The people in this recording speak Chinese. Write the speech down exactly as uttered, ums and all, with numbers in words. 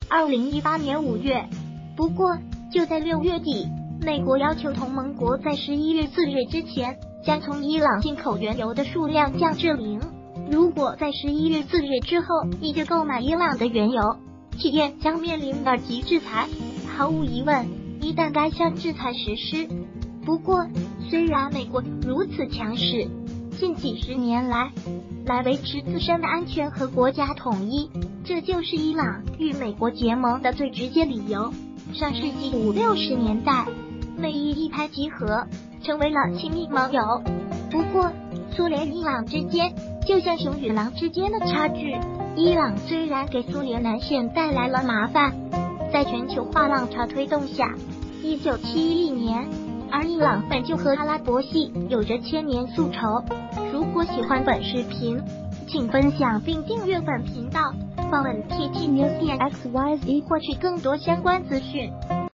二零一八年五月。不过，就在六月底，美国要求同盟国在十一月四日之前将从伊朗进口原油的数量降至零。如果在十一月四日之后依旧购买伊朗的原油，企业将面临二级制裁。毫无疑问，一旦该项制裁实施，不过，虽然美国如此强势，近几十年来来维持自身的安全和国家统一，这就是伊朗与美国结盟的最直接理由。上世纪五六十年代，美伊一拍即合，成为了亲密盟友。不过，苏联伊朗之间就像熊与狼之间的差距，伊朗虽然给苏联南线带来了麻烦，在全球化浪潮推动下，一九七一年，而伊朗本就和阿拉伯系有着千年宿仇。如果喜欢本视频，请分享并订阅本频道，访问 T T News X Y Z 获取更多相关资讯。